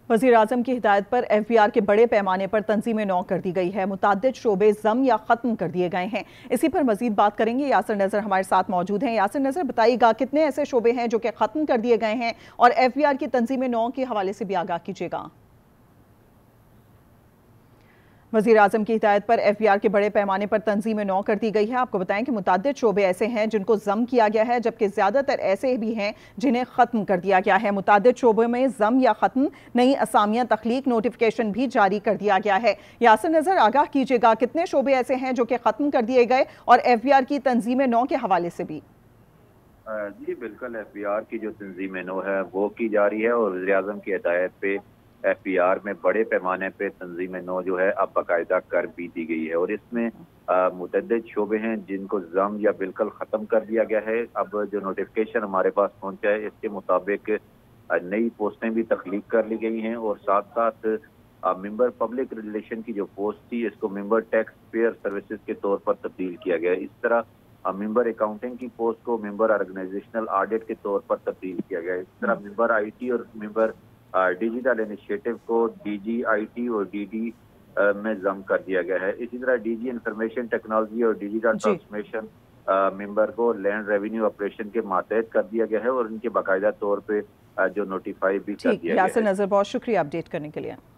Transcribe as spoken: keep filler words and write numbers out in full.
वज़ीर आज़म की हिदायत पर एफ बी आर के बड़े पैमाने पर तंजीमें नौ कर दी गई है। मुताद्दिद शोबे जम या ख़त्म कर दिए गए हैं। इसी पर मजीद बात करेंगे। यासिर नज़र हमारे साथ मौजूद हैं। यासिर नज़र, बताइएगा कितने ऐसे शोबे हैं जो कि ख़त्म कर दिए गए हैं, और एफ बी आर की तंजीमें नौ के हवाले से भी आगाह कीजिएगा। वज़ीर आज़म की हिदायत पर एफ बी आर के बड़े पैमाने पर तंजीमें नौ कर दी गई है। आपको बताएं कि मुताद्दिद शोबे ऐसे हैं जिनको जम किया गया है, जबकि ज़्यादातर ऐसे भी हैं जिन्हें ख़त्म कर दिया गया है। मुताद्दिद शोबे में जम या ख़त्म नई असामियाँ तख्लीक नोटिफिकेशन भी जारी कर दिया गया है। यासिर नज़र, आगाह कीजिएगा कितने शोबे ऐसे हैं जो कि ख़त्म कर दिए गए, और एफ बी आर की तंजीमें नौ के हवाले से भी। जी बिल्कुल, एफ बी आर की जो तंजीम नो है वो की जा रही है, और वज़ीर आज़म की हिदायत पे एफ बी आर में बड़े पैमाने पे तंजीम नो जो है अब बाकायदा कर भी दी गई है। और इसमें मुतअद्दिद शोबे हैं जिनको जम या बिल्कुल ख़त्म कर दिया गया है। अब जो नोटिफिकेशन हमारे पास पहुंचा है इसके मुताबिक नई पोस्टें भी तख्लीक कर ली गई हैं, और साथ साथ मेंबर पब्लिक रिलेशन की जो पोस्ट थी इसको मेंबर टैक्स पेयर सर्विसेज के तौर पर तब्दील किया गया है। इस तरह मेंबर अकाउंटिंग की पोस्ट को मेंबर ऑर्गेनाइजेशनल ऑडिट के तौर पर तब्दील किया गया है। इस तरह मेंबर आई टी और मेंबर डिजिटल इनिशिएटिव को डी जी आई टी और डी डी में जम कर दिया गया है। इसी तरह डी जी इंफॉर्मेशन टेक्नोलॉजी और डिजिटल ट्रांसफॉर्मेशन मेंबर को लैंड रेवेन्यू ऑपरेशन के मातहत कर दिया गया है, और इनके बाकायदा तौर पे जो नोटिफाई भी कर दिया गया है। यासिर नज़र, बहुत शुक्रिया अपडेट करने के लिए।